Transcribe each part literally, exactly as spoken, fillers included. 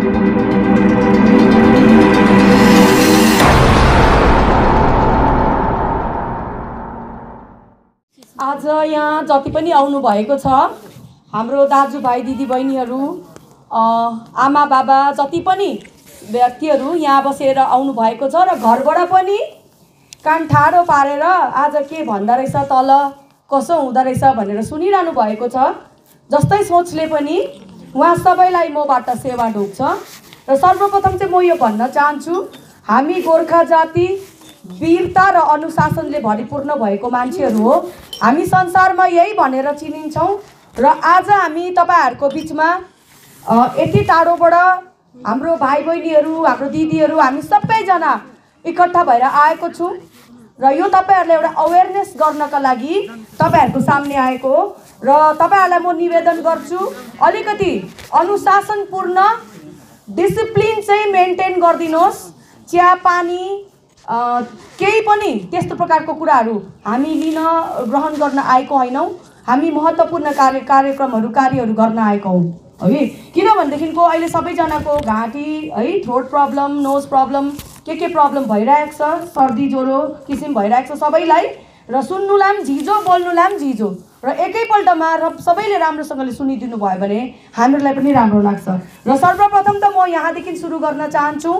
आज यहाँ जति पनि आउनु भएको छ हाम्रो दाजुभाइ दिदीबहिनीहरू आमा बाबा जति पनि व्यक्तिहरू यहाँ बसेर आउनु भएको छ र घरबाट पनि कान ठाडो पारेर आज के भन्दा रहेछ तल कसो हुँदो रहेछ भनेर सुनिरहनु भएको छ। जस्तै सोचले पनि उहाँ सबैलाई मबाट सेवा ढोग्छ र सर्वप्रथम चाहिँ म यो भन्न चाहन्छु हामी गोर्खा जाति वीरता र अनुशासनले भरिपूर्ण भएको मान्छेहरू हो। हामी संसारमा यही भनेर चिनिन्छौँ र आज हामी तपाईहरुको बीचमा यति टाढोबाट हाम्रो भाइ बहिनीहरू हाम्रो दिदीहरू हामी सबैजना इकट्ठा भएर आएको छौँ र यो तपाईहरुलाई एउटा अवेरनेस गर्नका लागि तपाईहरुको सामने आएको हो र तपाईहरुलाई म निवेदन गर्छु अलिकति अनुशासनपूर्ण डिसिप्लिन चाहिँ मेन्टेन गरिदिनुहोस्। चिया पानी केही पनि त्यस्तो प्रकारको कुराहरू हामी लिन ग्रहण गर्न आएको हैनौं। हामी महत्त्वपूर्ण कार्य कार्यक्रमहरू कार्यहरू गर्न आएको हौं है। किनभनेदेखिको अहिले सबैजनाको घाँटी है थ्रोट प्रब्लम नोज प्रब्लम के के प्रब्लम भइरहेको छ सर्दी ज्वरो किसिम भइरहेको छ सबैलाई र सुन्नुलाई पनि झिजो बोल्नुलाई पनि झिजो र एकैपल्टमा र सबैले राम्रोसँगले सुनिदिनु भयो भने हामीलाई पनि राम्रो लाग्छ। र सर्वप्रथम त म यहाँदेखि सुरु गर्न चाहन्छु।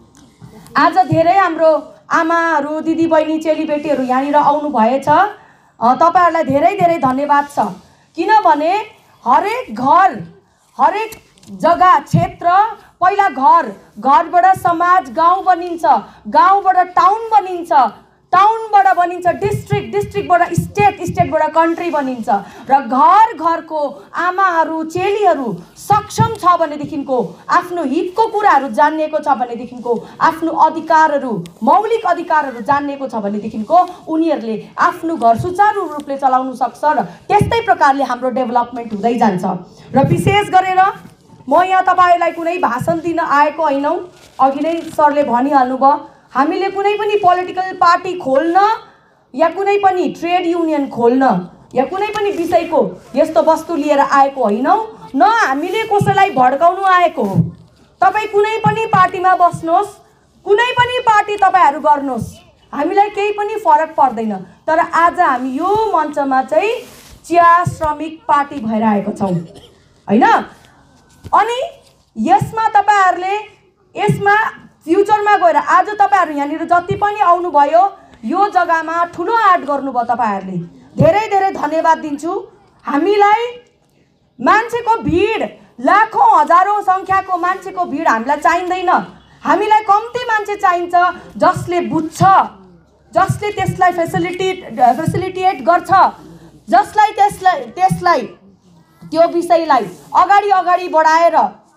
आज धेरै हाम्रो आमाहरू दिदीबहिनी चेलीबेटीहरू यहाँनिर आउनु भएछ तपाईहरुलाई धेरै धेरै धन्यवाद छ। किनभने हरेक घर हरेक जग्गा क्षेत्र पहिला घर घरबाट समाज गाउँ बनिन्छ गाउँबाट टाउन बनिन्छ टाउनबाट बनिन्छ डिस्ट्रिक्ट डिस्ट्रिक्टबाट स्टेट स्टेटबाट कन्ट्री बनिन्छ र घर घरको आमाहरू चेलीहरू सक्षम छ भनेदेखिको आफ्नो हितको कुराहरू जान्नेको छ भनेदेखिको आफ्नो अधिकारहरू मौलिक अधिकारहरू जान्नेको छ भनेदेखिको उनीहरूले आफ्नो घर सुचारू रूपले चलाउन सक्छ र त्यस्तै प्रकारले हाम्रो डेभलपमेन्ट हुँदै जान्छ। र विशेष गरेर म यहाँ तपाईहरुलाई कुनै भाषण दिन आएको हैनौं। अघि नै सरले भनिहाल्नु भयो हामीले कुनै पनि पोलिटिकल पार्टी खोल्न या कुनै पनि ट्रेड युनियन खोल्न या कुनै पनि विषयको यस्तो वस्तु लिएर आएको हैनौं न हामीले कसैलाई भड्काउनु आएको हो। तपाई कुनै पनि पार्टीमा बस्नुहोस् कुनै पनि पार्टी तपाईहरु गर्नुहोस् हामीलाई केही पनि फरक पर्दैन। तर आज हामी यो मञ्चमा चाहिँ चिया श्रमिक पार्टी भएर आएको छौं हैन। अनि यसमा तपाईहरुले यसमा फ्युचरमा गएर आज तपाईहरु यहाँनिर जति पनि आउनु भयो यो जग्गामा ठुलो आर्ट गर्नुभयो तपाईहरुले धेरै धेरै धन्यवाद दिन्छु। हामीलाई मान्छेको भिड लाखौं हजारौं संख्याको मान्छेको भिड हामीलाई चाहिँदैन। हामीलाई कम्ती मान्छे चाहिन्छ जसले बुझ्छ जसले त्यसलाई फेसिलिटी फेसिलिटेट गर्छ जसलाई त्यसलाई त्यसलाई त्यो विषयलाई अगाडि अगाडि बढाएर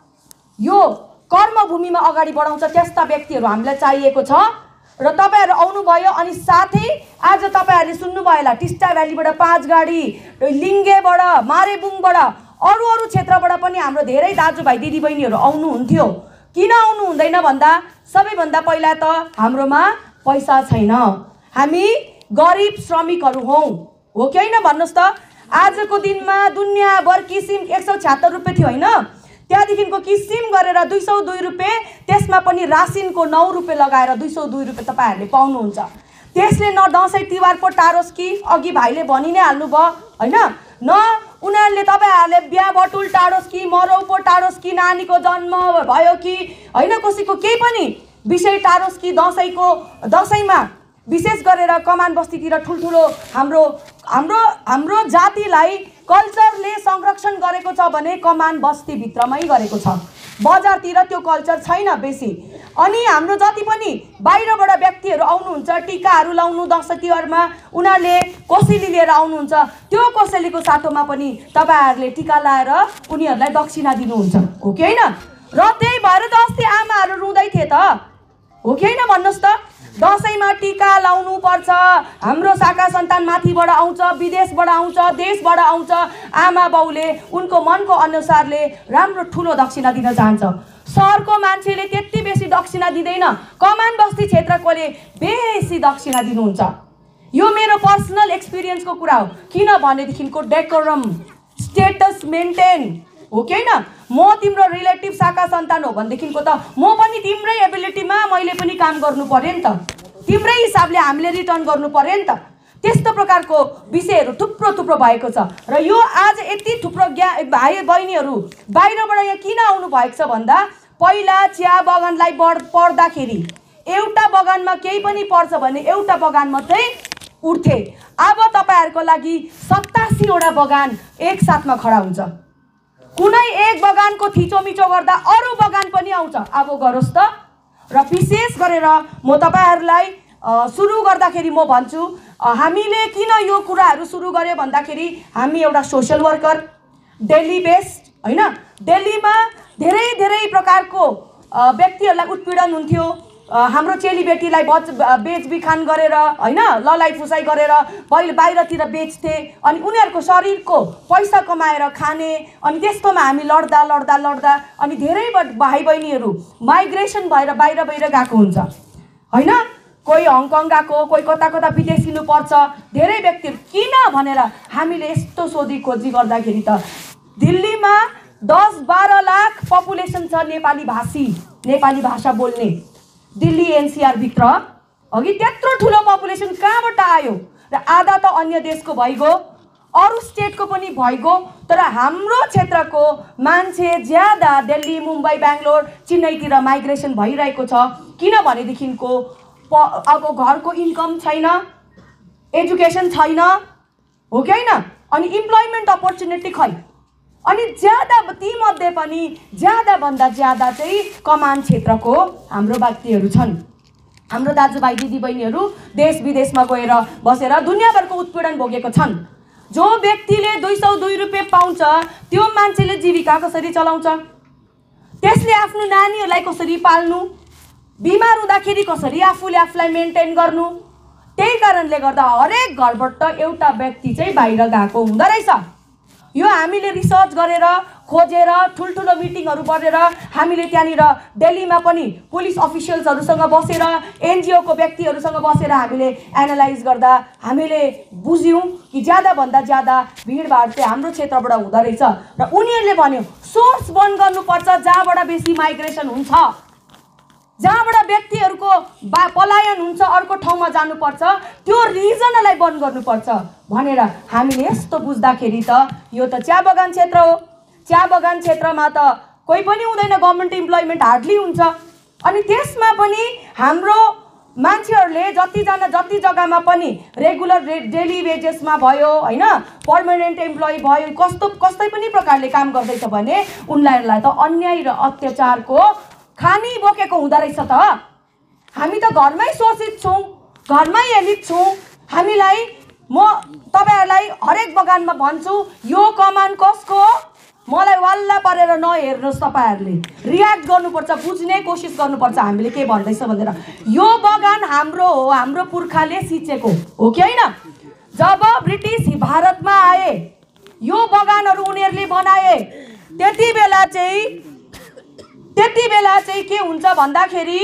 यो कर्मभूमिमा अगाडि बढाउँछ त्यस्ता व्यक्तिहरू हामीलाई चाहिएको छ। र तपाईहरु आउनु भयो अनि साथै आज तपाईहरुले सुन्नु भयो होला टिस्टा भ्यालीबाट पाँच गाडी लिङ्गेबाट मारेबुङबाट अरु अरु क्षेत्रबाट पनि हाम्रो धेरै दाजुभाइ दिदीबहिनीहरू आउनु हुन्थ्यो। किन आउनु हुँदैन भन्दा सबैभन्दा पहिला त हाम्रोमा पैसा छैन हामी गरिब श्रमिकहरू हौं हो कि हैन भन्नुस् त। आजको दिनमा दुनियाँभर किसिम एक सौ छहत्तर रुपियाँ थियो हैन त्यहाँदेखिको किसिम गरेर दुई सौ दुई रुपियाँ त्यसमा पनि रासिनको नौ रुपियाँ लगाएर दुई सौ दुई रुपियाँ तपाईहरुले पाउनुहुन्छ। त्यसले न दशैं तिहार पो टारोस् कि अघि भाइले भनि नै हाल्नु भयो हैन न उनीहरुले तपाईहरुले बिहा बटुल टारोस् कि मरौ पो टारोस् कि नानीको जन्म भयो कि हैन कसैको केही पनि विषय टारोस् कि दशैंको दशैंमा विशेष गरेर कमान बस्तीतिर ठुलठुलो हाम्रो हाम्रो हाम्रो जातिलाई कल्चरले संरक्षण गरेको छ भने कमान बस्ती भित्रमै गरेको छ बजारतिर त्यो कल्चर छैन बेसी। अनि हाम्रो जति पनि बाहिरबाट व्यक्तिहरू आउनुहुन्छ टीकाहरू लाउनु दशैं तिहारमा उनीहरूले कोसेली लिएर आउनुहुन्छ त्यो कोसेलीको साटोमा पनि तपाईहरुले टीका लाएर उनीहरूलाई दक्षिणा दिनुहुन्छ हो कि हैन। र त्यही भएर त अस्ति आमाहरू रुँदै थिए त हो कि हैन भन्नुस् त। दशैंमा टीका लाउनु पर्छ हाम्रो शाखा सन्तान माथिबाट आउँछ विदेशबाट आउँछ देशबाट आउँछ आमा बाउले उनको मनको अनुसारले राम्रो ठुलो दक्षिणा दिन चाहन्छ। शहरको मान्छेले त्यति बेसी दक्षिणा दिँदैन कमान बस्ती क्षेत्रकोले बेसी दक्षिणा दिनुहुन्छ। यो मेरो पर्सनल एक्सपिरियन्सको कुरा हो। किन भनेदेखिको डेकोरम स्टेटस मेन्टेन हो कि होइन? म तिम्रो रिलेटिभ शाखा सन्तान हो भनेदेखिको त म पनि तिम्रै एबिलिटीमा मैले पनि काम गर्नु पर्यो नि त, तिम्रै हिसाबले हामीले रिटर्न गर्नु पर्यो नि त। त्यस्तो प्रकारको विषयहरू थुप्रो थुप्रो भएको छ र यो आज यति थुप्रो ज्ञा भाइ बहिनीहरू बाहिरबाट यहाँ किन आउनु भएको छ भन्दा पहिला चिया बगानलाई बढ पढ्दाखेरि एउटा बगानमा केही पनि पर्छ भने एउटा बगान मात्रै उठ्थे। अब तपाईँहरूको लागि सतासीवटा बगान एक साथमा खडा हुन्छ। कुनै एक बगानको थिचोमिचो गर्दा अरू बगान पनि आउँछ। अब गरोस् त। र विशेष गरेर म तपाईँहरूलाई सुरु गर्दाखेरि म भन्छु हामीले किन यो कुराहरू सुरु गर्यो भन्दाखेरि हामी एउटा सोशल वर्कर, दिल्ली बेस्ड होइन, दिल्लीमा धेरै धेरै प्रकारको व्यक्तिहरूलाई उत्पीडन हुन्थ्यो। हाम्रो चेलीबेटीलाई बच बेचबिखान गरेर होइन, ललाइ फुसाइ गरेर बाहिर बाहिरतिर बेच्थे अनि उनीहरूको शरीरको पैसा कमाएर खाने। अनि त्यस्तोमा हामी लड्दा लड्दा लड्दा अनि धेरै भाइ बहिनीहरू माइग्रेसन भएर बाहिर बाहिर गएको हुन्छ होइन। कोही हङकङ गएको, कोही कता कता विदेशिनु पर्छ। धेरै व्यक्तिहरू किन भनेर हामीले यस्तो सोधी खोजी गर्दाखेरि त दिल्लीमा दस बाह्र लाख पपुलेसन छ नेपाली भाषी, नेपाली भाषा बोल्ने। दिल्ली एनसीआर भित्र अघि त्यत्रो ठुलो पपुलेसन कहाँबाट आयो? र आधा त अन्य देशको भइगयो, अरू स्टेटको पनि भइगयो। तर हाम्रो क्षेत्रको मान्छे ज्यादा दिल्ली, मुम्बई, बेङ्गलोर, चेन्नईतिर माइग्रेसन भइरहेको छ। किनभनेदेखिको अब घरको इन्कम छैन, एजुकेसन छैन, हो कि होइन? अनि इम्प्लोइमेन्ट अपर्च्युनिटी खै। अनि ज्यादा तीमध्ये पनि ज्यादाभन्दा ज्यादा चाहिँ कमान क्षेत्रको हाम्रो व्यक्तिहरू छन्। हाम्रो दाजुभाइ दिदीबहिनीहरू देश विदेशमा गएर बसेर दुनियाँभरको उत्पीडन भोगेको छन्। जो व्यक्तिले दुई सौ दुई रुपियाँ पाउँछ त्यो मान्छेले जीविका कसरी चलाउँछ? त्यसले आफ्नो नानीहरूलाई कसरी पाल्नु? बिमार हुँदाखेरि कसरी आफूले आफूलाई मेन्टेन गर्नु? त्यही कारणले गर्दा हरेक घरबाट एउटा व्यक्ति चाहिँ बाहिर गएको हुँदो रहेछ। यो हामीले रिसर्च गरेर खोजेर ठुल्ठुलो मिटिङहरू गरेर हामीले त्यहाँनिर दिल्लीमा पनि पुलिस अफिसियल्सहरूसँग बसेर एनजिओको व्यक्तिहरूसँग बसेर हामीले एनालाइज गर्दा हामीले बुझ्यौँ कि ज्यादाभन्दा ज्यादा भिडभाड चाहिँ हाम्रो क्षेत्रबाट हुँदो रहेछ। र उनीहरूले भन्यो सोर्स बन्द गर्नुपर्छ जहाँबाट बेसी माइग्रेसन हुन्छ, जहाँबाट व्यक्तिहरूको बा पलायन हुन्छ अर्को ठाउँमा जानुपर्छ, त्यो रिजनलाई बन्द गर्नुपर्छ भनेर हामीले यस्तो बुझ्दाखेरि त यो त चिया बगान क्षेत्र हो। चिया बगान क्षेत्रमा त कोही पनि हुँदैन, गभर्मेन्ट इम्प्लोइमेन्ट हार्डली हुन्छ। अनि त्यसमा पनि हाम्रो मान्छेहरूले जतिजना जति जग्गामा पनि रेगुलर डेली वेजेसमा भयो होइन, पर्मानेन्ट इम्प्लोइ भयो, कस्तो कस्तै पनि प्रकारले काम गर्दैछ भने उनीहरूलाई त अन्याय र अत्याचारको खानी बोकेको हुँदो रहेछ त। हामी त घरमै शोषित छौँ, घरमै एलिट छौँ। हामीलाई म तपाईँहरूलाई हरेक बगानमा भन्छु यो कमान कसको हो? मलाई वाल्ला परेर नहेर्नुहोस्, तपाईँहरूले रियाक्ट गर्नुपर्छ, बुझ्ने कोसिस गर्नुपर्छ हामीले के भन्दैछ भनेर। यो बगान हाम्रो हो, हाम्रो पुर्खाले सिचेको हो कि होइन? जब ब्रिटिस भारतमा आए यो बगानहरू उनीहरूले बनाए त्यति बेला चाहिँ त्यति बेला चाहिँ के हुन्छ भन्दाखेरि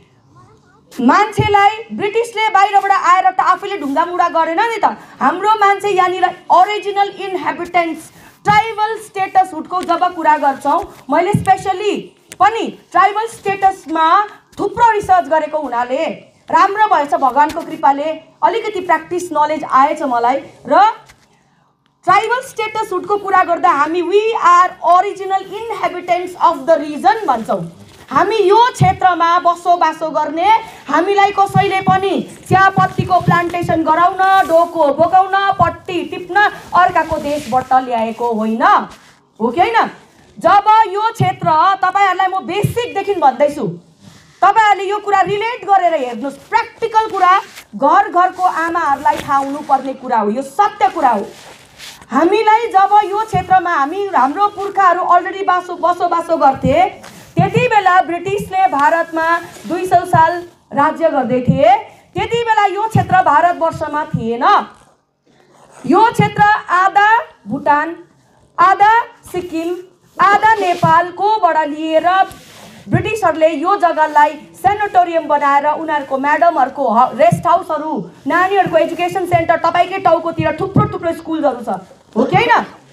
मान्छेलाई ब्रिटिसले बाहिरबाट आएर त आफैले ढुङ्गामुढा गरेन नि त। हाम्रो मान्छे यहाँनिर ओरिजिनल इन्हेबिटेन्ट्स ट्राइबल स्टेटसहुडको जब कुरा गर्छौँ, मैले स्पेसली पनि ट्राइबल स्टेटसमा थुप्रो रिसर्च गरेको हुनाले राम्रो भएछ, भगवानको कृपाले अलिकति प्र्याक्टिस नलेज आएछ मलाई। र ट्राइबल स्टेटसहुडको कुरा गर्दा हामी we are original inhabitants of the region भन्छौँ। हामी यो क्षेत्रमा बसोबासो गर्ने, हामीलाई कसैले पनि चियापत्तीको प्लान्टेसन गराउन, डोको बोकाउन, पट्टी टिप्न अर्काको देशबाट ल्याएको होइन, हो कि होइन? जब यो क्षेत्र तपाईँहरूलाई म बेसिकदेखि भन्दैछु, तपाईँहरूले यो कुरा रिलेट गरेर हेर्नुहोस्। प्र्याक्टिकल कुरा, घर घरको आमाहरूलाई थाहा हुनुपर्ने कुरा हो, यो सत्य कुरा हो। हामीलाई जब यो क्षेत्रमा हामी हाम्रो पुर्खाहरू अलरेडी बासो बसोबासो गर्थे त्यति बेला ब्रिटिसले भारतमा दुई सौ साल राज्य गर्दै थिए। त्यति बेला यो क्षेत्र भारतवर्षमा थिएन। यो क्षेत्र आधा भुटान, आधा सिक्किम, आधा नेपालकोबाट लिएर ब्रिटिसहरूले यो जग्गालाई सेनेटोरियम बनाएर उनीहरूको म्याडमहरूको रेस्ट हाउसहरू, नानीहरूको एजुकेसन सेन्टर, तपाईँकै टाउकोतिर थुप्रो थुप्रो स्कुलहरू छ, हो कि होइन?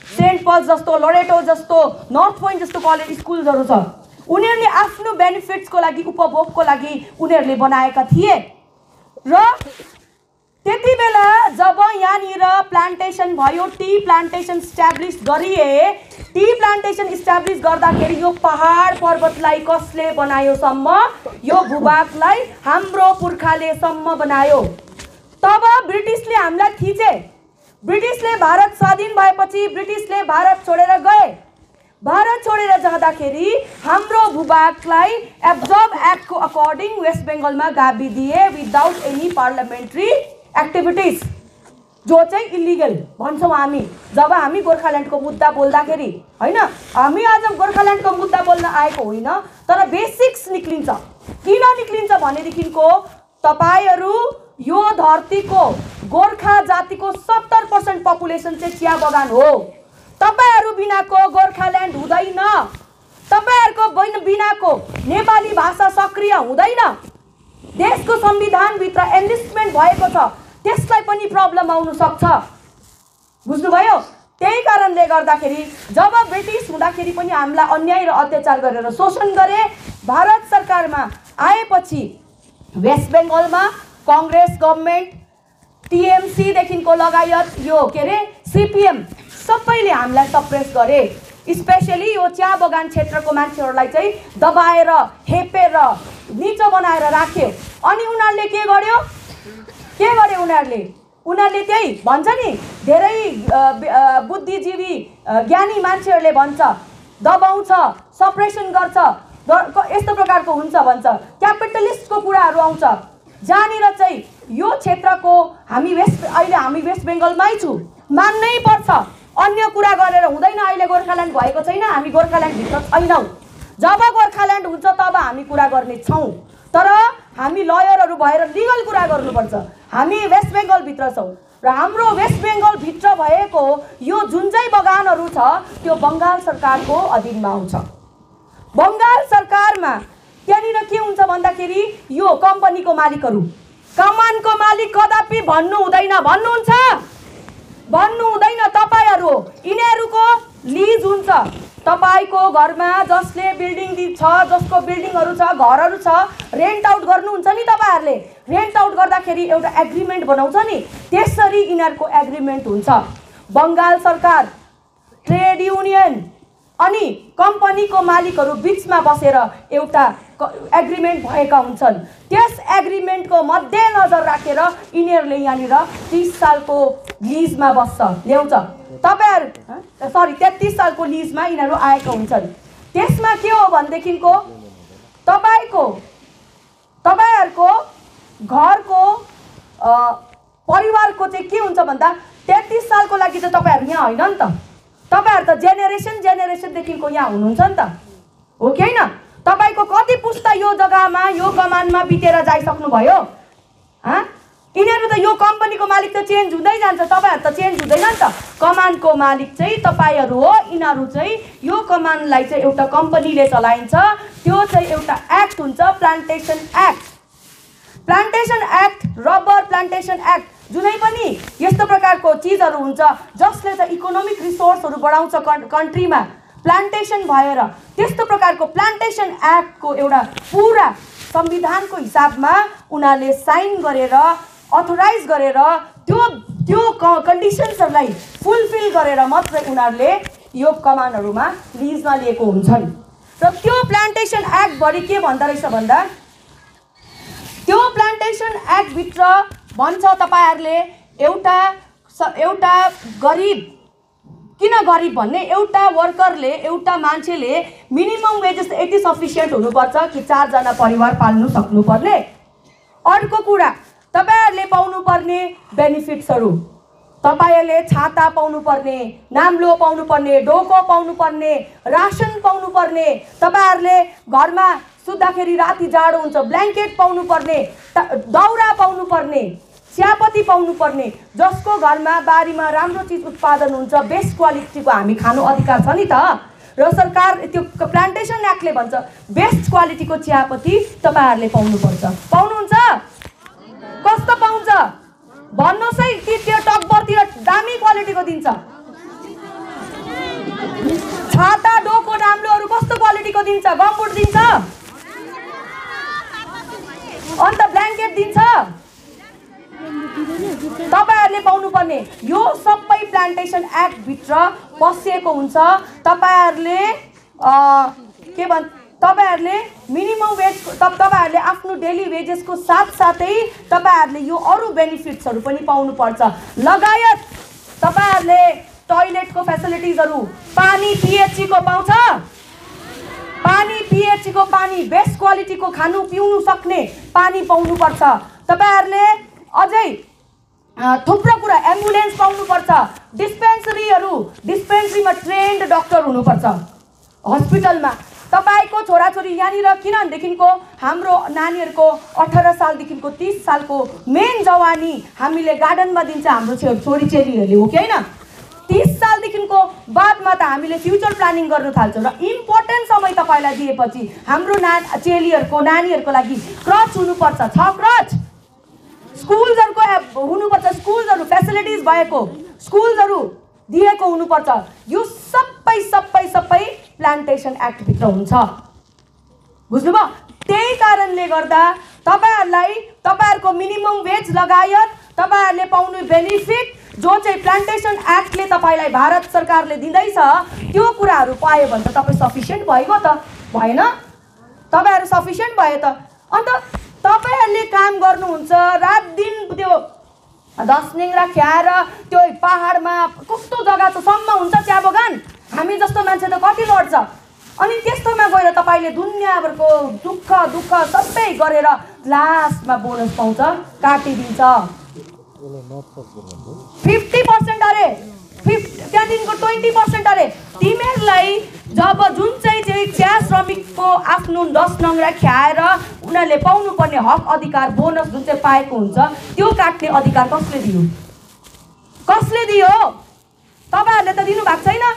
सेन्ट पल्स जस्तो, लोरेटो जस्तो, नर्थ पोइन्ट जस्तो कलेज स्कुल्सहरू छ। उनीहरूले आफ्नो बेनिफिट्सको लागि, उपभोगको लागि उनीहरूले बनाएका थिए। र त्यति बेला जब यहाँनिर प्लान्टेसन भयो, टी प्लान्टेसन इस्टाब्लिस गरिए, टी प्लान्टेसन इस्टाब्लिस गर्दाखेरि यो पहाड पर्वतलाई कसले बनायो सम्म, यो भूभागलाई हाम्रो पुर्खाले सम्म बनायो। तब ब्रिटिसले हामीलाई थिचे। ब्रिटिसले भारत स्वाधीन भएपछि ब्रिटिसले भारत छोडेर गए। भारत छोडेर जाँदाखेरि हाम्रो भूभागलाई एब्जर्ब एक्टको अकर्डिङ वेस्ट बेङ्गलमा गाभिदिए विदाउट एनी पार्लियामेन्ट्री एक्टिभिटिज, जो चाहिँ इलिगल भन्छौँ हामी। जब हामी गोर्खाल्यान्डको मुद्दा बोल्दाखेरि, होइन, हामी आज गोर्खाल्यान्डको मुद्दा बोल्न आएको होइन, तर बेसिक्स निक्लिन्छ। किन निक्लिन्छ भनेदेखिको तपाईहरू यो धरतीको गोर्खा जातिको सत्तर पर्सेन्ट पपुलेसन चाहिँ चिया बगान हो। तपाईहरू बिनाको गोर्खाल्यान्ड हुँदैन। तपाईहरूको बिनाको नेपाली भाषा सक्रिय हुँदैन। देशको संविधानभित्र एनलिस्टमेन्ट भएको छ, त्यसलाई पनि प्रब्लम आउन सक्छ। बुझ्नुभयो? त्यही कारणले गर्दाखेरि जब ब्रिटिस हुँदाखेरि पनि हामीलाई अन्याय र अत्याचार गरेर शोषण गरे। भारत सरकारमा आएपछि वेस्ट बेङ्गलमा कांग्रेस गभर्नमेन्ट, टिएमसीदेखिको लगायत यो के अरे सिपिएम सबैले हामीलाई सप्रेस गरे। स्पेशली यो चिया बगान क्षेत्रको मान्छेहरूलाई चाहिँ दबाएर, हेपेर, निचो बनाएर राख्यो। अनि उनीहरूले के गर्यो? के गर्यो उनीहरूले? उनीहरूले त्यही भन्छ नि, धेरै बुद्धिजीवी ज्ञानी मान्छेहरूले भन्छ, दबाउँछ, सप्रेसन गर्छ, यस्तो प्रकारको हुन्छ भन्छ। क्यापिटलिस्टको कुराहरू आउँछ, जहाँनिर चाहिँ यो क्षेत्रको हामी वेस्ट अहिले हामी वेस्ट बेङ्गलमै छु, मान्नै पर्छ। अन्य कुरा गरेर हुँदैन। अहिले गोर्खाल्यान्ड भएको छैन, हामी गोर्खाल्यान्डभित्र छैनौँ। जब गोर्खाल्यान्ड हुन्छ तब हामी कुरा गर्ने छौँ। तर हामी लयरहरू भएर लिगल कुरा गर्नुपर्छ। हामी वेस्ट बेङ्गलभित्र छौँ र हाम्रो वेस्ट बेङ्गलभित्र भएको यो जुन चाहिँ बगानहरू छ त्यो बङ्गाल सरकारको अधीनमा आउँछ। बङ्गाल सरकारमा त्यहाँनिर के हुन्छ भन्दाखेरि यो कम्पनीको मालिकहरू, कमानको मालिक कदापि भन्नु हुँदैन। भन्नुहुन्छ? भन्नु हुँदैन। तपाईहरू यिनीहरूको लिज हुन्छ। तपाईको घरमा जसले बिल्डिङ छ, जसको बिल्डिङहरू छ, घरहरू छ, रेन्ट आउट गर्नुहुन्छ नि तपाईहरूले। रेन्ट आउट गर्दाखेरि एउटा एग्रिमेन्ट बनाउँछ नि, त्यसरी यिनीहरूको एग्रिमेन्ट हुन्छ। बङ्गाल सरकार, ट्रेड युनियन अनि कम्पनीको मालिकहरू बिचमा बसेर एउटा एग्रिमेन्ट भएका हुन्छन्। त्यस एग्रिमेन्टको मध्यनजर राखेर यिनीहरूले यहाँनिर तीस सालको लिजमा बस्छ, ल्याउँछ। तपाईहरू सरी तेत्तिस सालको लिजमा यिनीहरू आएका हुन्छन्। त्यसमा के हो भनेदेखिको तपाईँको तपाईँहरूको घरको परिवारको चाहिँ के हुन्छ भन्दा तेत्तिस सालको लागि चाहिँ तपाईँहरू यहाँ होइन नि त। तपाईहरू त जेनेरेसन जेनेरेसनदेखिको यहाँ हुनुहुन्छ नि त, हो कि होइन? तपाईँको कति पुस्ता यो जग्गामा, यो कमानमा बितेर जाइसक्नुभयो? हाँ, यिनीहरू त यो कम्पनीको मालिक त चेन्ज हुँदै जान्छ, तपाईँहरू त चेन्ज हुँदैन नि त। कमानको मालिक चाहिँ तपाईँहरू हो। यिनीहरू चाहिँ यो कमानलाई चाहिँ एउटा कम्पनीले चलाइन्छ। त्यो चाहिँ एउटा एक्ट हुन्छ, plantation act. Plantation act, rubber plantation act, जुनै पनि यस्तो प्रकारको चिजहरू हुन्छ जसले चाहिँ इकोनोमिक रिसोर्सहरू बढाउँछ कन्ट्रीमा, प्लान्टेसन भएर त्यस्तो प्रकारको प्लान्टेसन एक्टको एउटा पुरा संविधानको हिसाबमा उनीहरूले साइन गरेर, अथोराइज गरेर त्यो त्यो कन्डिसन्सहरूलाई फुलफिल गरेर मात्रै उनीहरूले यो कमानहरूमा लिजमा लिएको हुन्छन्। र त्यो प्लान्टेसन एक्टभरि के भन्दो रहेछ भन्दा, त्यो प्लान्टेसन एक्टभित्र भन्छ तपाईँहरूले एउटा एउटा गरिब, किन गरिब भन्ने, एउटा वर्करले, एउटा मान्छेले मिनिमम वेजेस यति सफिसियन्ट हुनुपर्छ कि चारजना परिवार पाल्नु सक्नुपर्ने। अर्को कुरा, तपाईहरूले पाउनुपर्ने बेनिफिट्सहरू, तपाईहरूले छाता पाउनुपर्ने, नाम्लो पाउनुपर्ने, डोको पाउनुपर्ने, रासन पाउनुपर्ने, तपाईँहरूले घरमा सुत्दाखेरि राति जाडो हुन्छ ब्ल्याङ्केट पाउनुपर्ने, दाउरा पाउनुपर्ने, चियापत्ती पाउनुपर्ने, जसको घरमा बारीमा राम्रो चिज उत्पादन हुन्छ, बेस्ट क्वालिटीको हामी खानु अधिकार छ नि त। र सरकार त्यो प्लान्टेसन एक्टले भन्छ बेस्ट क्वालिटीको चियापत्ती तपाईँहरूले पाउनुपर्छ। पाउनुहुन्छ? कस्तो पाउँछ भन्नुहोस् है? त्यो टकबरतिर दामी क्वालिटीको दिन्छ। छाता डोको नाम्लोहरू कस्तो क्वालिटीको दिन्छ? गमबुट दिन्छ, अन्त ब्ल्याङ्केट दिन्छ। तपाईहरुले पाउनुपर्ने यो सबै प्लान्टेसन एक्ट भित्र बसेको हुन्छ। तपाईहरुले के भन् तपाईहरुले मिनिमम वेज तपाईहरुले आफ्नो डेली वेजेसको साथसाथै तपाईहरुले यो अरु बेनिफिट्सहरु पनि पाउनु पर्छ। लगायत तपाईहरुले टोयलेटको फ्यासिलिटिजहरु, पानी पीएचई को पाउँछ, पानी पीएचई को पानी बेस्ट क्वालिटीको खानु पिउनु सक्ने पानी पाउनु पर्छ। तपाईहरुले अझै थुप्रो कुरा एम्बुलेन्स पाउनु पर्छ। डिस्पेन्सरीहरु डिस्पेन्सरीमा ट्रेन्ड डाक्टर हुनु पर्छ। हस्पिटलमा तपाईको छोराछोरी यहाँनिर किनभनेदेखिको हाम्रो नानीहरुको अठारह सालदेखिको तीस सालको मेन जवानी हामीले गार्डनमा दिन्छ हाम्रो छोरी चेलीहरुले, हो कि हैन? तीस सालदेखिको बादमा त हामीले फ्युचर प्लानिङ गर्न थाल्छौँ र इम्पोर्टेन्ट समय तपाईलाई दिएपछि हाम्रो ना चेलीहरुको नानीहरुको लागि क्रच हुनुपर्छ। छ क्रच स्कुल्सहरुको हुनुपर्छ, स्कुल्सहरु फ्यासिलिटिज भएको स्कुल्सहरु दिएको हुनुपर्छ। यो सबै सबै सबै प्लान्टेसन एक्ट भित्र हुन्छ। बुझ्नुभयो? त्यही कारणले गर्दा तपाईहरुलाई तपाईहरुको मिनिमम वेज लगायत तपाईहरुले पाउने बेनिफिट जो चाहिँ प्लान्टेसन एक्टले तपाईलाई भारत सरकारले दिँदैछ त्यो कुराहरु पाए भने त तपाई सफिसिएन्ट भयो त भएन? तपाईहरु सफिसिएन्ट भयो त। अन्त तपाईहरुले काम गर्नुहुन्छ रात दिन त्यो दस निङ्रा ख्याएर त्यो पहाडमा कस्तो जग्गा छ सम्म हुन्छ चिया बगान, हामी जस्तो मान्छे त कति लड्छ। अनि त्यस्तोमा गएर तपाईले दुनियाँभरको दुःख दुःख सबै गरेर लास्टमा बोनस पाउँछ, काटिदिन्छ फिफ्टी पर्सेन्ट अरे त्यहाँदेखिको ट्वेन्टी पर्सेन्ट अरे। तिमीहरूलाई जब जुन चाहिँ चाहिँ चिया श्रमिकको आफ्नो दस नङ्ग्रा ख्याएर उनीहरूले पाउनुपर्ने हक अधिकार बोनस जुन चाहिँ पाएको हुन्छ त्यो काट्ने अधिकार कसले दियो? कसले दियो? तपाईहरुले त दिनु भएको छैन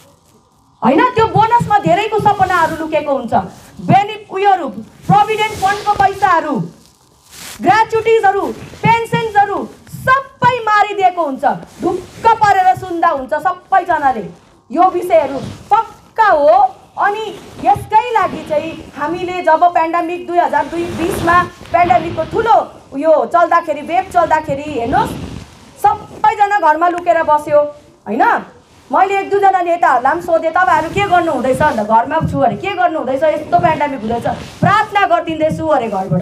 हैन? त्यो बोनसमा धेरैको सपनाहरू लुकेको हुन्छ। बेनि उयोहरू प्रोभिडेन्ट फन्डको पैसाहरू, ग्र्याचुटिजहरू, पेन्सन्सहरू सबै मारिदिएको हुन्छ। ढुक्क परेर सुन्दा हुन्छ सबैजनाले यो विषयहरू पक्का हो। अनि यसकै लागि चाहिँ हामीले जब पेन्डेमिक दुई हजार दुई बिसमा पेन्डेमिकको ठुलो यो चल्दाखेरि वेभ चल्दाखेरि हेर्नुहोस् सबैजना घरमा लुकेर बस्यो हैन? मैले एक दुईजना नेताहरूलाई पनि सोधेँ तपाईँहरू के गर्नु हुँदैछ भन्दा घरमा छु अरे। के गर्नु हुँदैछ? यस्तो पेन्डेमिक हुँदैछ, प्रार्थना गरिदिँदैछु अरे घरबाट।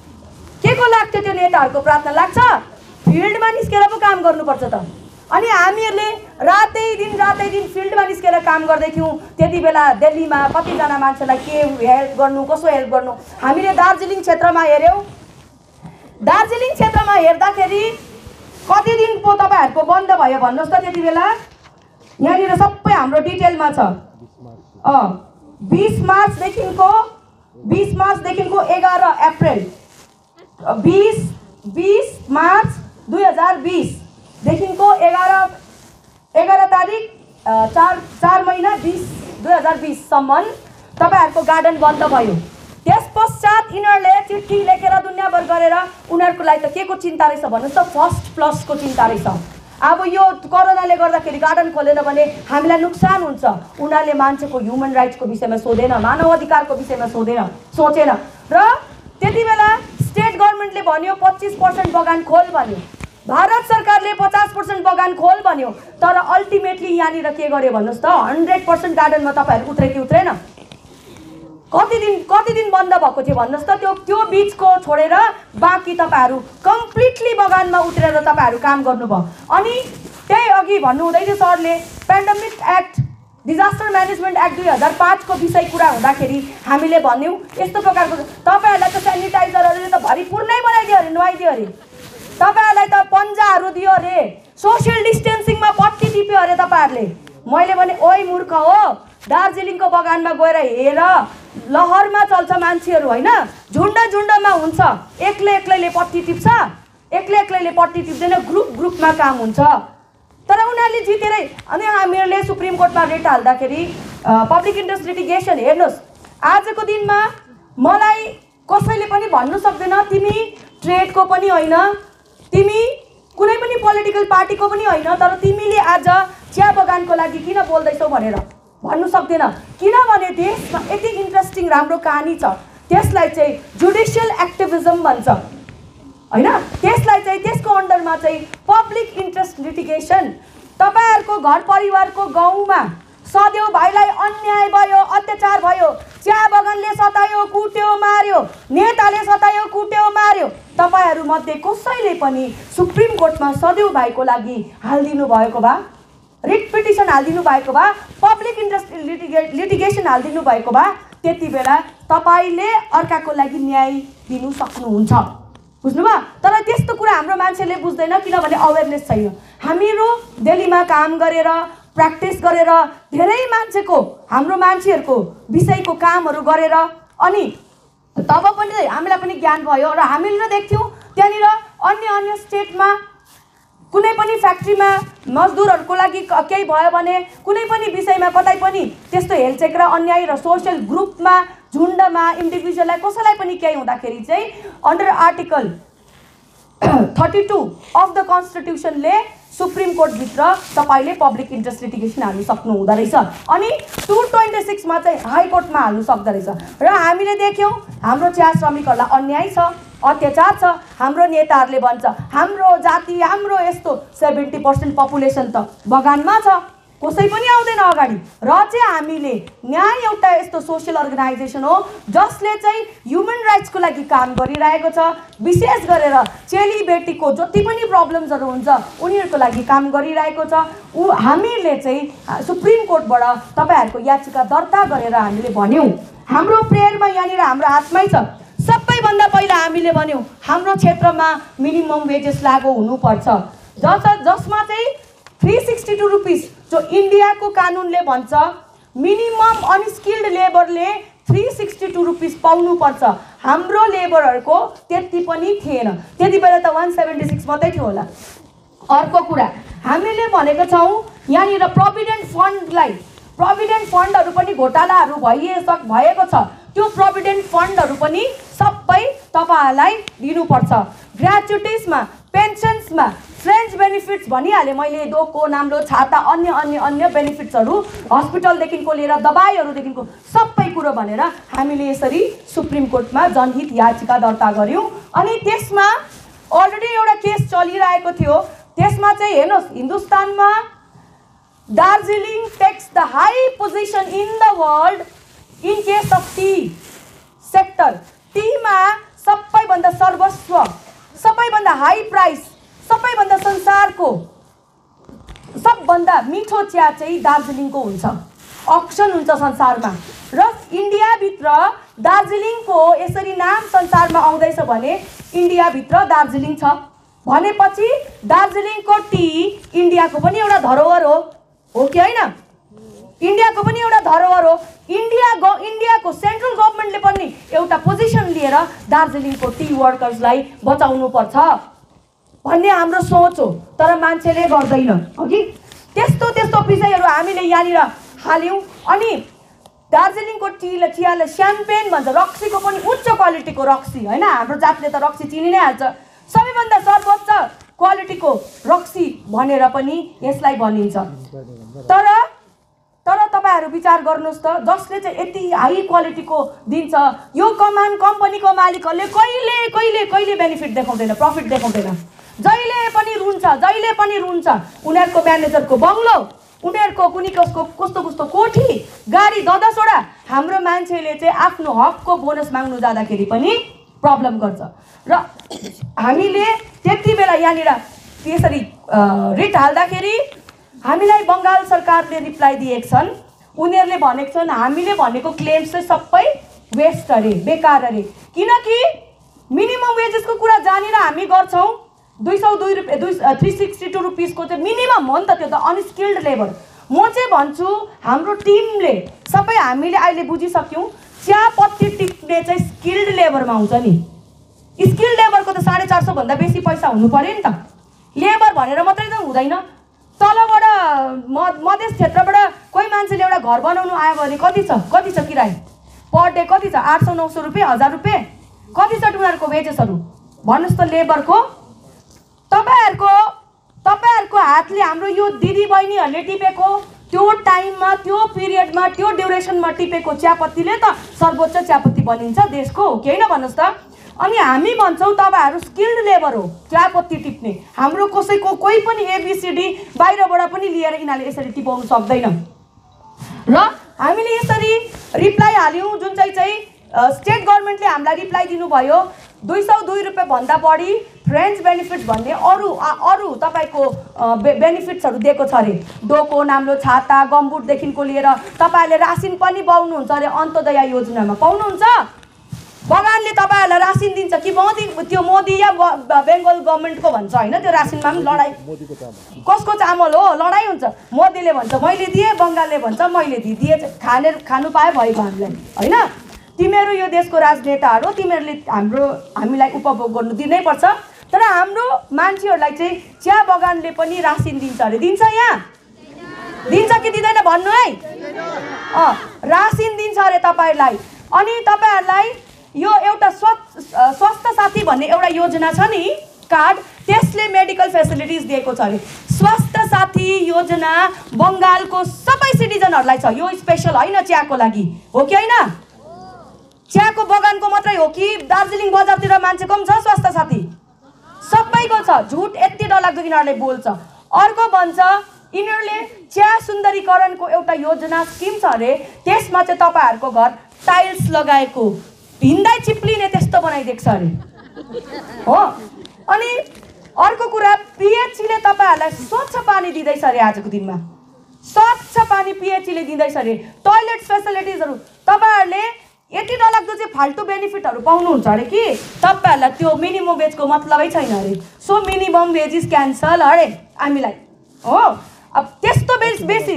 के को लाग्थ्यो त्यो नेताहरूको प्रार्थना? लाग्छ फिल्डमा निस्केर पो काम गर्नुपर्छ त। अनि हामीहरूले रातै दिन रातै दिन फिल्डमा निस्केर काम गर्दै थियौँ। त्यति बेला दिल्लीमा कतिजना मान्छेलाई के हेल्प गर्नु, कसो हेल्प गर्नु। हामीले दार्जिलिङ क्षेत्रमा हेऱ्यौँ, दार्जिलिङ क्षेत्रमा हेर्दाखेरि कति दिन पो तपाईँहरूको बन्द भयो भन्नुहोस् त? त्यति बेला यहाँनिर सबै हाम्रो डिटेलमा छ। अँ बिस मार्चदेखिको बिस मार्चदेखिको एघार अप्रेल बिस बिस मार्च दुई हजार बिसदेखिको एघार एघार तारिक चार चार महिना बिस दुई हजार बिससम्म तपाईँहरूको गार्डन बन्द भयो। त्यस पश्चात यिनीहरूले चिठी लेखेर दुनियाँभर गरेर उनीहरूको लागि त के को चिन्ता रहेछ भन्नुहोस् त? फर्स्ट प्लसको चिन्ता रहेछ। अब यो कोरोनाले गर्दाखेरि गार्डन खोलेन भने हामीलाई नोक्सान हुन्छ। उनीहरूले मान्छेको ह्युमन राइट्सको विषयमा सोधेन, मानव अधिकारको विषयमा सोधेन सोचेन। र त्यति बेला स्टेट गभर्मेन्टले भन्यो पच्चिस पर्सेन्ट बगान खोल भन्यो, भारत सरकारले पचास पर्सेन्ट बगान खोल भन्यो। तर अल्टिमेटली यहाँनिर के गर्यो भन्नुहोस् त? हन्ड्रेड पर्सेन्ट गार्डनमा तपाईँहरू उत्रे कि उत्रेन? कति दिन कति दिन बन्द भएको थियो भन्नुहोस् त? त्यो त्यो बिचको छोडेर बाँकी तपाईँहरू कम्प्लिटली बगानमा उत्रेर तपाईँहरू काम गर्नुभयो। अनि त्यही अघि भन्नुहुँदै थियो सरले pandemic act, disaster management act दुई हजार पाँचको विषय कुरा हुँदाखेरि हामीले भन्यौँ यस्तो प्रकारको तपाईँहरूलाई त सेनिटाइजरहरूले त भरिपूर नै बनाइदियो अरे, नुहाइदियो अरे। तपाईहरुलाई त पन्जाहरू दियो अरे, सोसियल डिस्टेन्सिङमा पट्टी टिप्यो अरे तपाईहरुले। मैले भने ओइ मूर्ख हो, दार्जिलिङको बगानमा गएर हेर, लहरमा चल्छ मान्छेहरू हैन, झुन्ड झुन्डमा हुन्छ, एक्लै एक्लैले पट्टी टिप्छ, एक्लै एक्लैले पट्टी टिप्दैन, ग्रुप ग्रुपमा काम हुन्छ। तर उनीहरूले जितेरै अनि हामीहरूले सुप्रिम कोर्टमा रेट हाल्दाखेरि पब्लिक इन्ट्रेस्ट लिटिगेसन हेर्नुहोस् आजको दिनमा मलाई कसैले पनि भन्नु सक्दैन तिमी ट्रेडको पनि होइन, तिमी कुनै पनि पोलिटिकल पार्टीको पनि होइन, तर तिमीले आज चिया बगानको लागि किन बोल्दैछौ भनेर। भन्नु सक्दैन, किनभने देशमा यति इन्ट्रेस्टिङ राम्रो कहानी छ। त्यसलाई चाहिँ जुडिसियल एक्टिभिजम भन्छ होइन। त्यसलाई चाहिँ त्यसको अन्डरमा चाहिँ पब्लिक इन्ट्रेस्ट लिटिगेसन। तपाईँहरूको घर परिवारको गाउँमा सदेउ भाइलाई अन्याय भयो, अत्याचार भयो, चिया बगानले सतायो, कुट्यो, मार्यो, नेताले सतायो, कुट्यो, मार्यो, तपाईँहरू मध्ये कसैले पनि सुप्रिम कोर्टमा सदेउ भाइको लागि हालिदिनु भएको भए, रिट पिटिसन हालिदिनु भएको भए, पब्लिक इन्ट्रेस्ट लिटिगे लिटिगेसन हालिदिनु भएको भए, त्यति बेला तपाईँले अर्काको लागि न्याय दिनु सक्नुहुन्छ। बुझ्नुभयो? तर त्यस्तो कुरा हाम्रो मान्छेले बुझ्दैन, किनभने अवेरनेस छैन। हामीहरू दिल्लीमा काम गरेर प्र्याक्टिस गरेर धेरै मान्छेको हाम्रो मान्छेहरूको विषयको कामहरू गरेर अनि तब पनि हामीलाई पनि ज्ञान भयो र हामीले देख्थ्यौँ त्यहाँनिर अन्य अन्य स्टेटमा कुनै पनि फ्याक्ट्रीमा मजदुरहरूको लागि केही भयो भने कुनै पनि विषयमा कतै पनि त्यस्तो हेलचेक र अन्याय र सोशल ग्रुपमा झुन्डमा इन्डिभिजुअललाई कसैलाई पनि केही हुँदाखेरि चाहिँ under article thirty two of the कन्स्टिट्युसनले सुप्रिम कोर्टभित्र तपाईँले पब्लिक इन्ट्रेस्ट लिटिगेसन हाल्नु सक्नु हुँदो रहेछ। अनि टू ट्वेन्टी सिक्समा चाहिँ हाइकोर्टमा हाल्नु सक्दो रहेछ। र हामीले देख्यौँ हाम्रो चिया श्रमिकहरूलाई अन्याय छ, अत्याचार छ। हाम्रो नेताहरूले भन्छ हाम्रो जाति हाम्रो यस्तो सेभेन्टी पर्सेन्ट पपुलेसन त बगानमा छ, कसै पनि आउँदैन अगाडि। र चाहिँ हामीले न्याय एउटा यस्तो सोसियल अर्गनाइजेसन हो जसले चाहिँ ह्युमन राइट्सको लागि काम गरिरहेको छ। विशेष गरेर चेलीबेटीको जति पनि प्रब्लम्सहरू हुन्छ उनीहरूको लागि काम गरिरहेको छ। ऊ हामीले चाहिँ सुप्रिम कोर्टबाट तपाईँहरूको याचिका दर्ता गरेर हामीले भन्यौँ। हाम्रो प्रेयरमा यहाँनिर हाम्रो हातमै छ। सबैभन्दा पहिला हामीले भन्यौँ हाम्रो क्षेत्रमा मिनिमम वेजेस लागू हुनुपर्छ, जस जसमा चाहिँ थ्री सिक्सटी टू रुपिस जो इन्डियाको कानुनले भन्छ मिनिमम अनस्किल्ड लेबरले थ्री सिक्सटी टू रुपिस पाउनुपर्छ। हाम्रो लेबरहरूको त्यति पनि थिएन, त्यति बेला त वान सेभेन्टी सिक्स मात्रै थियो होला। अर्को कुरा हामीले भनेको छौँ यहाँनिर प्रोभिडेन्ट फन्डलाई प्रोभिडेन्ट फन्डहरू पनि घोटालाहरू भइसक भएको छ। त्यो प्रोभिडेन्ट फन्डहरू पनि सबै तपाईँहरूलाई दिनुपर्छ। ग्र्याचुटिजमा पेन्सन्समा फ्रेन्च बेनिफिट्स भनिहालेँ मैले, दोको नाम्लो छाता अन्य अन्य अन्य बेनिफिट्सहरू हस्पिटलदेखिको लिएर दबाईहरूदेखिको सबै कुरो भनेर हामीले यसरी सुप्रिम कोर्टमा जनहित याचिका दर्ता गऱ्यौँ। अनि त्यसमा अलरेडी एउटा केस चलिरहेको थियो। त्यसमा चाहिँ हेर्नुहोस् हिन्दुस्तानमा Darjeeling takes the high position in the world in case of tea sector. टीमा सबैभन्दा सर्वस्व, सबैभन्दा हाई प्राइस, सबैभन्दा संसारको सबभन्दा मिठो चिया चाहिँ दार्जिलिङको हुन्छ, अक्सन हुन्छ संसारमा। र इन्डियाभित्र दार्जिलिङको यसरी नाम संसारमा आउँदैछ भने इन्डियाभित्र दार्जिलिङ छ भनेपछि दार्जिलिङको टी इन्डियाको पनि एउटा धरोहर हो, हो कि होइन? इन्डियाको पनि एउटा धरोहर हो। इन्डिया ग इन्डियाको सेन्ट्रल गभर्मेन्टले पनि एउटा पोजिसन लिएर दार्जिलिङको टी वर्कर्सलाई बचाउनुपर्छ भन्ने हाम्रो सोच हो, तर मान्छेले गर्दैन। अघि त्यस्तो त्यस्तो विषयहरू हामीले यहाँनिर हाल्यौँ। अनि दार्जिलिङको टी चियालाई स्याम्पेन भन्छ, रक्सीको पनि उच्च क्वालिटीको रक्सी होइन। हाम्रो जातले त रक्सी चिनि नै हाल्छ, सबैभन्दा सर्वोच्च क्वालिटीको रक्सी भनेर पनि यसलाई भनिन्छ। तर तर तपाईँहरू विचार गर्नुहोस् त, जसले चाहिँ यति हाई क्वालिटीको दिन्छ यो कमान कम्पनीको मालिकहरूले कहिले कहिले कहिले बेनिफिट देखाउँदैन, प्रफिट देखाउँदैन, जहिले पनि रुन्छ जहिले पनि रुन्छ। उनीहरूको म्यानेजरको बङ्गलो, उनीहरूको कुनै कसको कस्तो कस्तो कोठी, गाडी दस दसवटा। हाम्रो मान्छेले चाहिँ आफ्नो हकको बोनस माग्नु जाँदाखेरि पनि प्रब्लम गर्छ। र हामीले त्यति बेला यहाँनिर त्यसरी रिट हाल्दाखेरि हामीलाई बङ्गाल सरकारले रिप्लाई दिएका छन्। उनीहरूले भनेको छन् हामीले भनेको क्लेम्स चाहिँ सबै वेस्ट अरे, बेकार अरे, किनकि मिनिमम वेजेसको कुरा जानेर हामी गर्छौँ। दुई सौ दुई रुपियाँ दुई थ्री सिक्सटी टू रुपिसको चाहिँ मिनिमम हो नि त, त्यो त अनस्किल्ड लेबर। म चाहिँ भन्छु हाम्रो टिमले सबै हामीले अहिले बुझिसक्यौँ चियापत्ती टिप्ने चाहिँ स्किल्ड लेबरमा आउँछ नि। स्किल्ड लेबरको त साढे चार सौभन्दा बेसी पैसा हुनु पऱ्यो नि त। लेबर भनेर मात्रै त हुँदैन। तलबाट म मधेस क्षेत्रबाट कोही मान्छेले एउटा घर बनाउनु आयो भने कति छ कति छ किराया पर डे कति छ? आठ सौ नौ सौ रुपियाँ, हजार रुपियाँ कति छ उनीहरूको वेजेसहरू भन्नुहोस् त लेबरको। तपाईँहरूको तपाईँहरूको हातले हाम्रो यो दिदी बहिनीहरूले टिपेको त्यो टाइममा त्यो पिरियडमा त्यो ड्युरेसनमा टिपेको चियापत्तीले त सर्वोच्च चियापत्ती बनिन्छ देशको, हो कि होइन भन्नुहोस् त। अनि हामी भन्छौँ तपाईँहरू स्किल्ड लेबर हो चियापत्ती टिप्ने, हाम्रो कसैको कोही पनि एबिसिडी बाहिरबाट पनि लिएर यिनीहरूले यसरी टिपाउनु सक्दैन। र हामीले यसरी रिप्लाई हाल्यौँ, जुन चाहिँ चाहिँ स्टेट गभर्मेन्टले हामीलाई रिप्लाई दिनुभयो दुई सौ दुई रुपियाँ भन्दा बढी फ्रेन्च बेनिफिट्स भन्ने अरू अरू तपाईँको बे बेनिफिट्सहरू दिएको छ अरे। डोको, नाम्लो, छाता, गम्बुटदेखिको लिएर तपाईँहरूले रासिन पनि पाउनुहुन्छ अरे अन्तोदय योजनामा। पाउनुहुन्छ? बगानले तपाईँहरूलाई रासिन दिन्छ कि मोदी, त्यो मोदी या बेङ्गल गभर्मेन्टको भन्छ होइन, त्यो रासिनमा पनि लडाइँ। कसको चामल हो? लडाइँ हुन्छ। मोदीले भन्छ मैले दिएँ, बङ्गालले भन्छ मैले दिएँ, खाने खानु पाए भएको हामीलाई होइन। तिमीहरू यो देशको राजनेताहरू हो, तिमीहरूले हाम्रो हामीलाई उपभोग गर्नु दिनै पर्छ। तर हाम्रो मान्छेहरूलाई चाहिँ चिया बगानले पनि रासिन दिन्छ अरे। दिन्छ? यहाँ दिन्छ कि दिँदैन भन्नु है। अँ रासिन दिन्छ अरे तपाईँहरूलाई। अनि तपाईँहरूलाई यो एउटा स्वस्थ स्वास्थ्य साथी भन्ने एउटा योजना छ नि कार्ड, त्यसले मेडिकल फेसिलिटिज दिएको छ अरे। स्वास्थ्य साथी योजना बङ्गालको सबै सिटिजनहरूलाई छ, यो स्पेसल होइन चियाको लागि, हो कि होइन? चियाको बगानको मात्रै हो कि दार्जिलिङ बजारतिर मान्छेको पनि छ स्वास्थ्य साथी? सबैको छ। झुट यति डरलाग्दो यिनीहरूले बोल्छ। अर्को भन्छ यिनीहरूले चिया सुन्दरीकरणको एउटा योजना स्किम छ अरे, त्यसमा चाहिँ तपाईँहरूको घर टाइल्स लगाएको हिँड्दै चिप्लिने त्यस्तो बनाइदिएको छ अरे, हो। अनि अर्को कुरा पिएचईले तपाईँहरूलाई स्वच्छ पानी दिँदैछ अरे। आजको दिनमा स्वच्छ पानी पिएचईले दिँदैछ अरे। टोयलेट फेसिलिटिजहरू तपाईँहरूले यति डरलाग्दो चाहिँ फाल्टु बेनिफिटहरू पाउनुहुन्छ अरे कि तपाईँहरूलाई त्यो मिनिमम वेजको मतलबै छैन अरे। So minimum wage is cancel अरे हामीलाई, हो। अब त्यस्तो बेस बेसी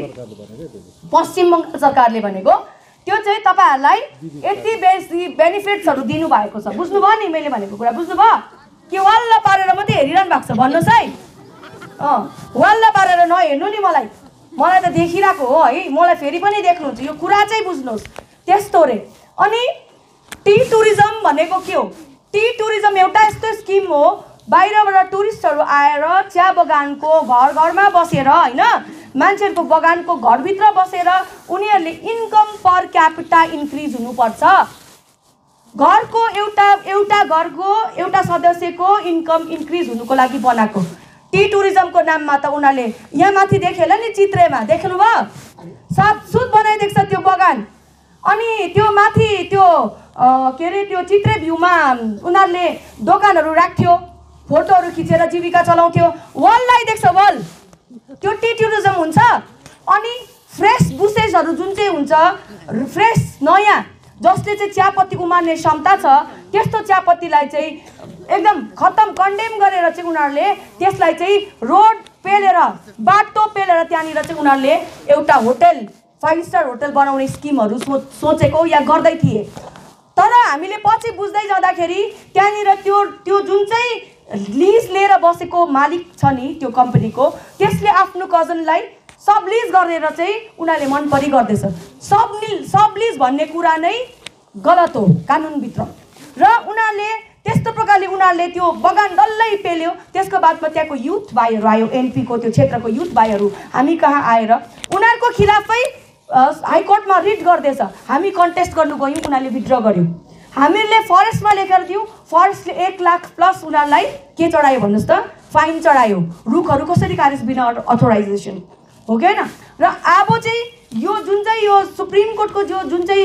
पश्चिम बङ्गाल सरकारले भनेको त्यो चाहिँ तपाईँहरूलाई यति बेसी बेनिफिट्सहरू दिनुभएको छ। बुझ्नुभयो नि मैले भनेको कुरा? बुझ्नुभयो कि वाल्ला पारेर मात्रै हेरिरहनु भएको छ? भन्नुहोस् है। अँ वाल्ला पारेर नहेर्नु नि, मलाई मलाई त देखिरहेको हो है, मलाई फेरि पनि देख्नुहुन्छ, यो कुरा चाहिँ बुझ्नुहोस्। त्यस्तो रे। अनि टी टुरिज्म भनेको के हो? टी टुरिज्म एउटा यस्तो स्किम हो, बाहिरबाट टुरिस्टहरू आएर चिया बगानको घर घरमा बसेर होइन, मान्छेहरूको बगानको घरभित्र बसेर उनीहरूले इन्कम पर क्यापिटा इन्क्रिज हुनुपर्छ। घरको एउटा एउटा घरको एउटा सदस्यको इन्कम इन्क्रिज हुनुको लागि बनाएको टी टुरिज्मको नाममा त उनीहरूले यहाँ माथि देखेँ होला नि चित्रेमा, देख्नुभयो? साफसुत बनाइदिएको छ त्यो बगान। अनि त्यो माथि त्यो के अरे त्यो चित्रे भ्यूमा उनीहरूले दोकानहरू राख्थ्यो, फोटोहरू खिचेर जीविका चलाउँथ्यो। वाललाई देख्छ वाल, त्यो टी टुरिज्म हुन्छ। अनि फ्रेस बुसेसहरू जुन चाहिँ हुन्छ फ्रेस नयाँ, जसले चाहिँ चियापत्ती उमार्ने क्षमता छ, त्यस्तो चियापत्तीलाई चाहिँ एकदम खत्तम कन्डेम गरेर चाहिँ उनीहरूले त्यसलाई चाहिँ रोड पेलेर बाटो पेलेर त्यहाँनिर चाहिँ उनीहरूले एउटा होटल फाइभ स्टार होटल बनाउने स्किमहरू सो सोचेको या गर्दै थिए। तर हामीले पछि बुझ्दै जाँदाखेरि त्यहाँनिर त्यो त्यो जुन चाहिँ लिज लिएर बसेको मालिक छ नि त्यो कम्पनीको, त्यसले आफ्नो कजनलाई सब लिज गरेर चाहिँ उनीहरूले मनपरी गर्दैछ। सब सब लिज भन्ने कुरा नै गलत हो कानुनभित्र। र उनीहरूले त्यस्तो प्रकारले उनीहरूले त्यो बगान डल्लै पेल्यो। त्यसको बादमा त्यहाँको युथ भाइहरू आयो, एनपीको त्यो क्षेत्रको युथ भाइहरू हामी कहाँ आएर उनीहरूको खिलाफै हाइकोर्टमा रिट गर्दैछ। हामी कन्टेस्ट गर्नु गयौँ, उनीहरूले विथड्र गर्यो। हामीले फरेस्टमा लेखेर दियौँ, फरेस्टले एक लाख प्लस उनीहरूलाई के चढायो भन्नुहोस् त? फाइन चढायो। रुखहरू कसरी काटेछ बिना अथोराइजेसन, हो कि होइन? र अब चाहिँ यो जुन चाहिँ यो सुप्रिम कोर्टको जो जुन चाहिँ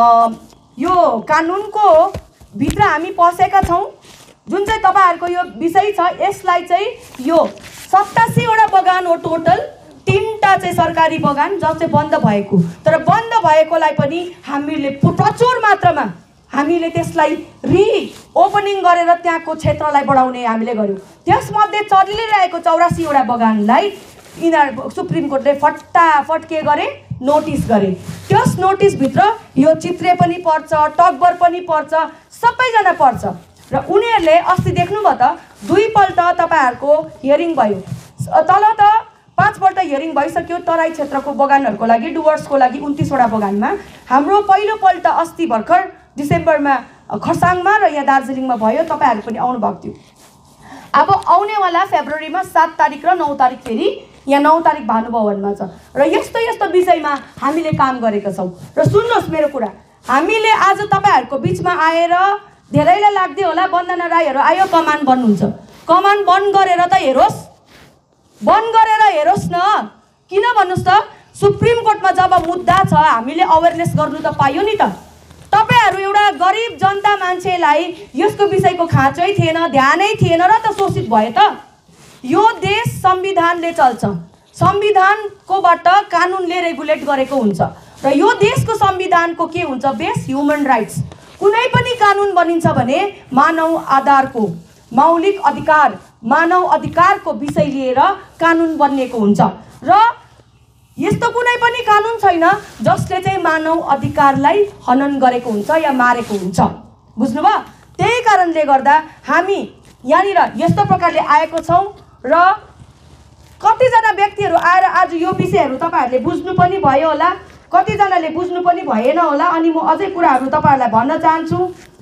यो कानुनको भित्र हामी पसेका छौँ, जुन चाहिँ तपाईँहरूको यो विषय छ, यसलाई चाहिँ यो सतासीवटा बगान हो टोटल। तिनवटा चाहिँ सरकारी बगान जस चाहिँ बन्द भएको, तर बन्द भएकोलाई पनि हामीले प्रचुर मात्रामा हामीले त्यसलाई रि ओपनिङ गरेर त्यहाँको क्षेत्रलाई बढाउने हामीले गर्यौँ। त्यसमध्ये चलिरहेको चौरासीवटा बगानलाई यिनीहरू सुप्रिम कोर्टले फटाफट के गरे? नोटिस गरे। त्यस नोटिसभित्र यो चित्रे पनि पर्छ, टकबर पनि पर्छ, सबैजना पर्छ। र उनीहरूले अस्ति देख्नुभयो त दुईपल्ट तपाईँहरूको हियरिङ भयो। तल त पाँचपल्ट हियरिङ भइसक्यो तराई क्षेत्रको बगानहरूको लागि, डुवर्सको लागि उन्तिसवटा बगानमा। हाम्रो पहिलोपल्ट अस्ति भर्खर डिसेम्बरमा खरसाङमा र यहाँ दार्जिलिङमा भयो। तपाईँहरू पनि आउनुभएको थियो। अब आउनेवाला फेब्रुअरीमा सात तारिक र नौ तारिक फेरि यहाँ नौ तारिक भानुभवनमा छ र यस्तो यस्तो विषयमा हामीले काम गरेका छौँ। र सुन्नुहोस् मेरो कुरा, हामीले आज तपाईँहरूको बिचमा आएर धेरैलाई लाग्दै होला वन्दना राईहरू आयो कमान बन्नुहुन्छ, कमान बन्द गरेर त हेरोस्, बन्द गरेर हेरोस् न। किन भन्नुहोस् त, सुप्रिम कोर्टमा जब मुद्दा छ हामीले अवेरनेस गर्नु त पाइयो नि त। तपाईहरू एउटा गरिब जनता मान्छेलाई यसको विषयको खाँचै थिएन, ध्यानै थिएन र त शोषित भयो त। यो देश संविधानले चल्छ, संविधानकोबाट कानुनले रेगुलेट गरेको हुन्छ र यो देशको संविधानको के हुन्छ बेस ह्युमन राइट्स। कुनै पनि कानुन बनिन्छ भने मानव आधारको, मौलिक अधिकार, मानव अधिकारको विषय लिएर कानुन बनिएको हुन्छ र यस्तो कुनै पनि कानुन छैन जसले चाहिँ मानव अधिकारलाई हनन गरेको हुन्छ या मारेको हुन्छ। बुझ्नुभयो? त्यही कारणले गर्दा हामी यहाँनिर यस्तो प्रकारले आएको छौँ र कतिजना व्यक्तिहरू आएर आज यो विषयहरू तपाईँहरूले बुझ्नु पनि भयो होला, कतिजनाले बुझ्नु पनि भएन होला। अनि म अझै कुराहरू तपाईँहरूलाई भन्न चाहन्छु।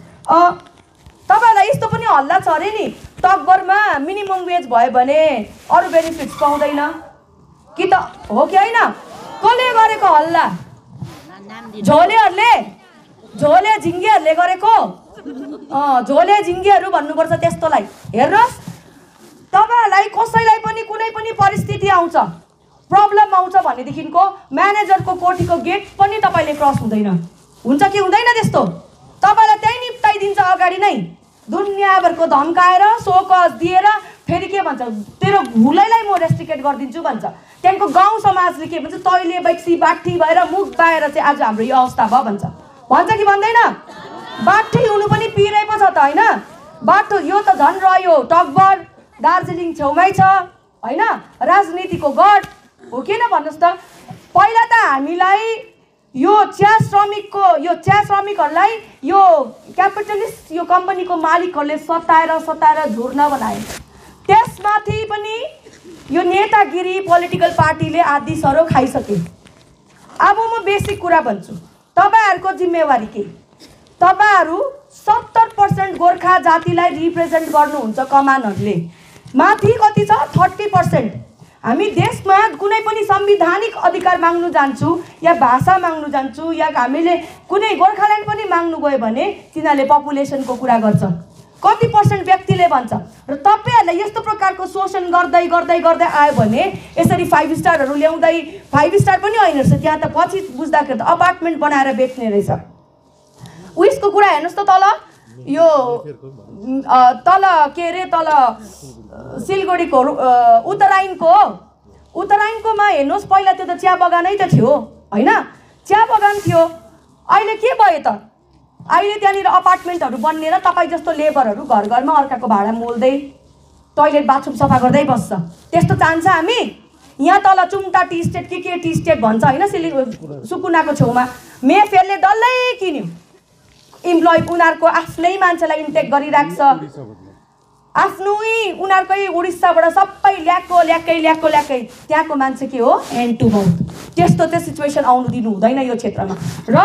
तपाईँहरूलाई यस्तो पनि हल्ला छ अरे नि, तकभरमा मिनिमम वेज भयो भने अरू बेनिफिट्स पाउँदैन कि त हो कि होइन? कसले गरेको हल्ला? झोलेहरूले, झोले झिङ्गेहरूले गरेको। अँ झोले झिङ्गेहरू भन्नुपर्छ त्यस्तोलाई। हेर्नुहोस्, तपाईँहरूलाई कसैलाई पनि कुनै पनि परिस्थिति आउँछ, प्रब्लम आउँछ भनेदेखिको म्यानेजरको कोठीको गेट पनि तपाईँले क्रस हुँदैन। हुन्छ कि हुँदैन त्यस्तो? तपाईँलाई त्यहीँ निप्टाइदिन्छ अगाडि नै, दुनियाँभरको धम्काएर सोकस दिएर फेरि के भन्छ, तेरो हुलैलाई म रेस्ट्रिकेट गरिदिन्छु भन्छ। त्यहाँको गाउँ समाजले के भन्छ, तैले बैक्सी बाठी भएर मुख बाएर चाहिँ आज हाम्रो यो अवस्था भयो भन्छ। भन्छ कि भन्दैन? बाठी हुनु पनि पिरै पो छ त होइन? बाटो यो त झन् रह्यो, टकभर दार्जिलिङ छेउमै छ होइन? राजनीतिको गढ हो किन भन्नुहोस् त। पहिला त हामीलाई यो चिया श्रमिकको, यो चिया श्रमिकहरूलाई यो क्यापिटलिस्ट यो कम्पनीको मालिकहरूले सताएर सताएर झुर्न बनाए। त्यसमाथि पनि यो नेतागिरी पोलिटिकल पार्टीले आदि सरो खाइसके। अब म बेसिक कुरा भन्छु, तपाईँहरूको जिम्मेवारी के? तपाईँहरू सत्तर पर्सेन्ट गोर्खा जातिलाई रिप्रेजेन्ट गर्नुहुन्छ कमानहरूले, माथि कति छ थर्टी पर्सेन्ट। हामी देशमा कुनै पनि संवैधानिक अधिकार माग्नु जान्छु या भाषा माग्नु जान्छु या हामीले कुनै गोर्खाल्यान्ड पनि माग्नु गयो भने तिनीहरूले पपुलेसनको कुरा गर्छ, कति पर्सेन्ट व्यक्तिले भन्छ। र तपाईँहरूलाई यस्तो प्रकारको शोषण गर्दै गर्दै गर्दै आयो भने यसरी फाइभ स्टारहरू ल्याउँदै, फाइभ स्टार पनि होइन रहेछ त्यहाँ त, पछि बुझ्दाखेरि त अपार्टमेन्ट बनाएर बेच्ने रहेछ। उयसको कुरा हेर्नुहोस् त, तल यो तल के अरे तल सिलगढीको उत्तरायणको उत्तरायणकोमा हेर्नुहोस्, पहिला त्यो त चिया बगानै त थियो होइन? चिया बगान थियो, अहिले के भयो त? अहिले त्यहाँनिर अपार्टमेन्टहरू बनिएर तपाईँ जस्तो लेबरहरू घर घरमा अर्काको भाडा मोल्दै टोइलेट बाथरुम सफा गर्दै बस्छ। त्यस्तो चाहन्छ हामी? यहाँ तल चुम्टा टी स्टेट के के टी स्टेट भन्छ होइन, सिलगढी सुकुनाको छेउमा मेफेयरले डल्लै किन्यो, इम्प्लोइ उनीहरूको आफ्नै मान्छेलाई इन्टेक गरिरहेको छ, आफ्नै उनीहरूकै उडिस्साबाट सबै ल्याएको ल्याएकै ल्याएको ल्याएकै। त्यहाँको मान्छे के हो, एन्ड टु माउथ। त्यस्तो त्यो सिचुएसन आउनु दिनु हुँदैन यो क्षेत्रमा। र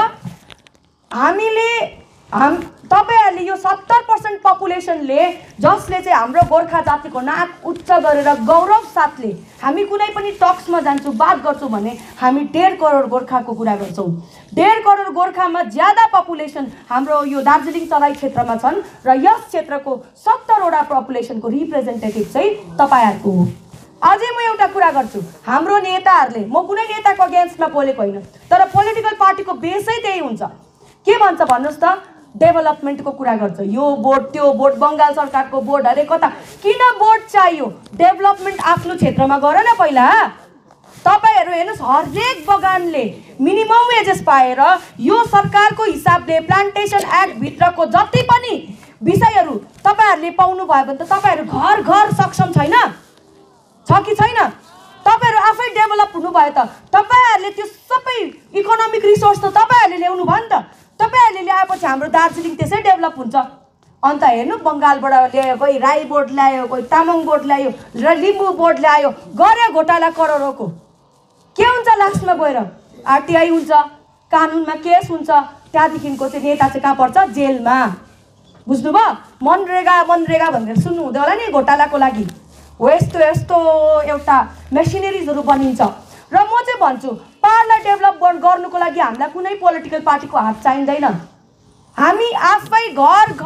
हामीले हाम तपाईँहरूले यो सत्तर पर्सेन्ट पपुलेसनले जसले चाहिँ हाम्रो गोर्खा जातिको नाक उच्च गरेर गौरव साथले हामी कुनै पनि टक्समा जान्छौँ बात गर्छौँ भने हामी डेढ करोड गोर्खाको कुरा गर्छौँ। डेढ करोड गोर्खामा ज्यादा पपुलेसन हाम्रो यो दार्जिलिङ तराई क्षेत्रमा छन् र यस क्षेत्रको सत्तरवटा पपुलेसनको रिप्रेजेन्टेटिभ चाहिँ तपाईँहरूको हो। अझै म एउटा कुरा गर्छु, हाम्रो नेताहरूले, म कुनै नेताको अगेन्स्टमा बोलेको होइन, तर पोलिटिकल पार्टीको बेसै त्यही हुन्छ। के भन्छ भन्नुहोस् त, डेभलपमेन्टको कुरा गर्छ, यो बोर्ड त्यो बोर्ड, बङ्गाल सरकारको बोर्ड, अरे कता किन बोर्ड चाहियो? डेभलपमेन्ट आफ्नो क्षेत्रमा गर न पहिला। तपाईँहरू हेर्नुहोस्, हरेक बगानले मिनिमम वेजेस पाएर यो सरकारको हिसाबले प्लान्टेसन एक्टभित्रको जति पनि विषयहरू तपाईँहरूले पाउनुभयो भने त तपाईँहरू घर घर सक्षम छैन छ कि छैन? तपाईँहरू आफै डेभलप हुनुभयो त तपाईँहरूले त्यो सबै इकोनोमिक रिसोर्स त तपाईँहरूले ल्याउनु भयो नि त। तपाईँहरूले ल्याएपछि हाम्रो दार्जिलिङ त्यसै डेभलप हुन्छ। अन्त हेर्नु, बङ्गालबाट ल्यायो, कोही राई बोर्ड ल्यायो, कोही तामाङ बोर्ड ल्यायो र लिम्बू बोर्ड ल्यायो, गऱ्यो घोटाला करोडौँको। के हुन्छ लास्टमा गएर? आरटिआई हुन्छ, कानुनमा केस हुन्छ, त्यहाँदेखिको चाहिँ नेता चाहिँ कहाँ पर्छ? जेलमा। बुझ्नुभयो? मनरेगा मनरेगा भनेर सुन्नु हुँदैन होला नि घोटालाको लागि। हो यस्तो यस्तो एउटा मेसिनरिजहरू बनिन्छ। र म चाहिँ भन्छु पहाडलाई डेभलप गर्नुको लागि हामीलाई कुनै पोलिटिकल पार्टीको हात चाहिँदैन। हामी आफै घर